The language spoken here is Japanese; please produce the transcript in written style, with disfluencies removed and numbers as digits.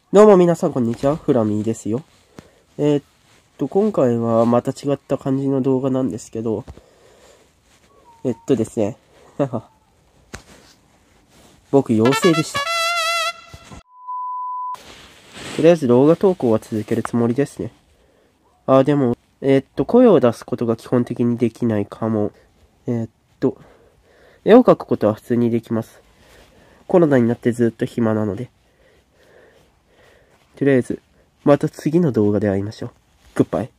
どうも皆さんこんにちは、フラミーですよ。今回はまた違った感じの動画なんですけど、ですね。僕、陽性でした。とりあえず動画投稿は続けるつもりですね。でも、声を出すことが基本的にできないかも。絵を描くことは普通にできます。コロナになってずっと暇なので。とりあえず、また次の動画で会いましょう。グッバイ。